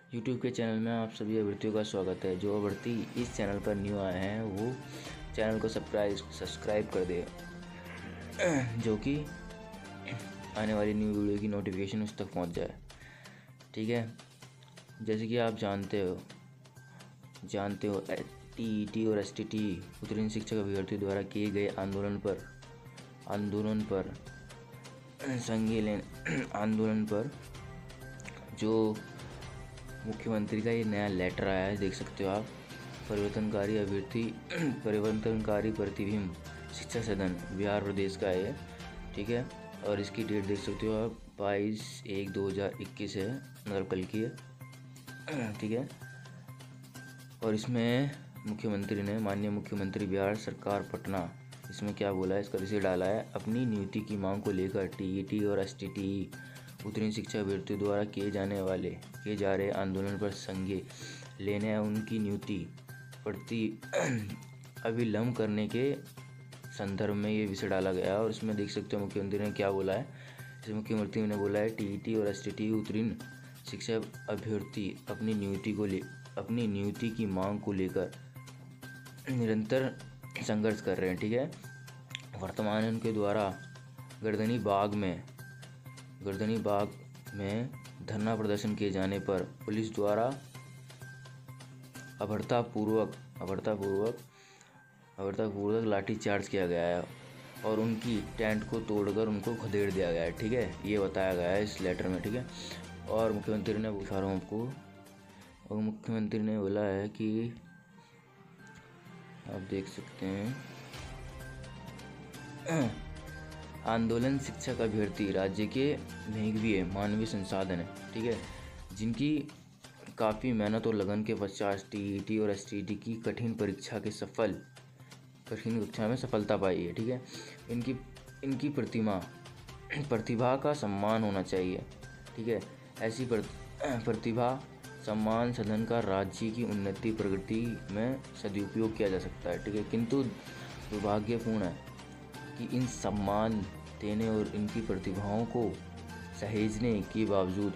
YouTube के channel में आप सभी अभ्यर्थियों का स्वागत है। जो अभ्यर्थी इस चैनल पर न्यू आए हैं वो चैनल को सब्सक्राइब कर दे, जो कि आने वाली न्यू वीडियो की नोटिफिकेशन उस तक पहुंच जाए। ठीक है, जैसे कि आप जानते हो टीईटी और एसटीटी उत्तीर्ण शिक्षक अभ्यर्थियों द्वारा किए गए आंदोलन पर जो मुख्यमंत्री का ये नया लेटर आया है, देख सकते हो आप। परिवर्तनकारी प्रतिबिंब शिक्षा सदन बिहार प्रदेश का है, ठीक है। और इसकी डेट देख सकते हो आप 22/1/2021 है, मतलब कल की है, ठीक है। और इसमें माननीय मुख्यमंत्री बिहार सरकार पटना, इसमें क्या बोला है, इसका विषय डाला है। अपनी नियुक्ति की मांग को लेकर टीईटी और एसटीटी उत्तीर्ण शिक्षा अभ्यर्थियों द्वारा किए जा रहे आंदोलन पर संज्ञान लेने उनकी नियुक्ति प्रति अविलंब करने के संदर्भ में ये विषय डाला गया है। और इसमें देख सकते हो मुख्यमंत्री ने क्या बोला है। इसमें मुख्यमंत्री ने बोला है टीईटी और एसटीटी उत्तीर्ण शिक्षा अभ्यर्थी अपनी नियुक्ति की मांग को लेकर निरंतर संघर्ष कर रहे हैं, ठीक है। वर्तमान उनके द्वारा गर्दनी बाग में धरना प्रदर्शन किए जाने पर पुलिस द्वारा अभद्रतापूर्वक लाठीचार्ज किया गया है और उनकी टेंट को तोड़कर उनको खदेड़ दिया गया है, ठीक है। ये बताया गया है इस लेटर में, ठीक है। और मुख्यमंत्री ने बोला है कि आप देख सकते हैं, आंदोलन शिक्षक अभ्यर्थी राज्य के महंगे मानवीय संसाधन है, ठीक है, जिनकी काफ़ी मेहनत और लगन के पश्चात टीईटी और एसटीटी की कठिन परीक्षा में सफलता पाई है, ठीक है। इनकी प्रतिभा का सम्मान होना चाहिए, ठीक है। ऐसी प्रतिभा सम्मान सदन का राज्य की उन्नति प्रगति में सदुपयोग किया जा सकता है, ठीक है। किंतु दुर्भाग्यपूर्ण है कि इन सम्मान देने और इनकी प्रतिभाओं को सहेजने के बावजूद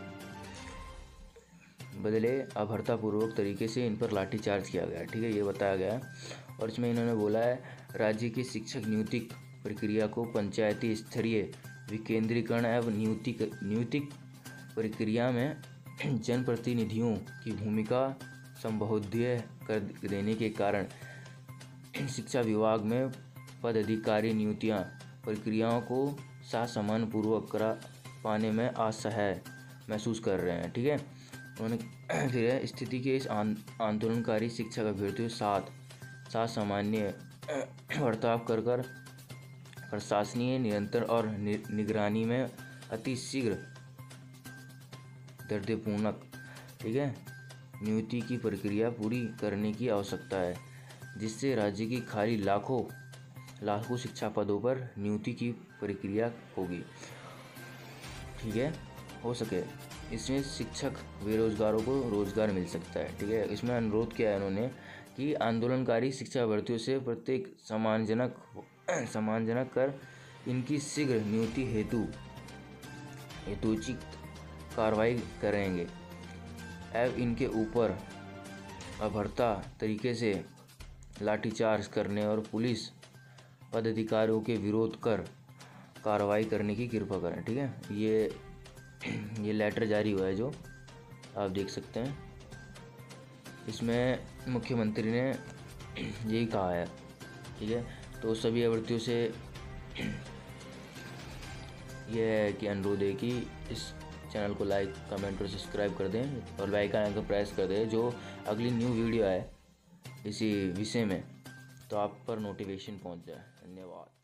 बदले अभद्रतापूर्वक तरीके से इन पर लाठीचार्ज किया गया, ठीक है, ये बताया गया। और इसमें इन्होंने बोला है राज्य की शिक्षक नियुक्ति प्रक्रिया को पंचायती स्तरीय विकेंद्रीकरण एवं नियुक्ति प्रक्रिया में जनप्रतिनिधियों की भूमिका संबोध्य कर देने के कारण शिक्षा विभाग में पदाधिकारी नियुक्तियां प्रक्रियाओं को सामान्य पूर्वक करा पाने में असहाय महसूस कर रहे हैं, ठीक है। उन्होंने फिर स्थिति के इस आंदोलनकारी शिक्षक अभ्यर्थियों साथ सामान्य बर्ताव कर प्रशासनीय नियंत्रण और निगरानी में अति शीघ्र दृढ़तापूर्वक, ठीक है, नियुक्ति की प्रक्रिया पूरी करने की आवश्यकता है, जिससे राज्य की खाली लाखों शिक्षा पदों पर नियुक्ति की प्रक्रिया होगी, ठीक है, हो सके। इसमें शिक्षक बेरोजगारों को रोजगार मिल सकता है, ठीक है। इसमें अनुरोध किया है उन्होंने कि आंदोलनकारी शिक्षा अभ्यर्थियों से प्रत्येक सम्मानजनक कर इनकी शीघ्र नियुक्ति हेतु उचित कार्रवाई करेंगे एवं इनके ऊपर अभद्रता तरीके से लाठीचार्ज करने और पुलिस पदाधिकारियों के विरोध कर कार्रवाई करने की कृपा करें, ठीक है। ये लेटर जारी हुआ है, जो आप देख सकते हैं। इसमें मुख्यमंत्री ने यही कहा है, ठीक है। तो सभी अभ्यर्थियों से यह है कि अनुरोध है कि इस चैनल को लाइक, कमेंट और सब्सक्राइब कर दें और बेल आइकन को प्रेस कर दें, जो अगली न्यू वीडियो आए इसी विषय में तो आप पर नोटिफिकेशन पहुंच जाए। धन्यवाद।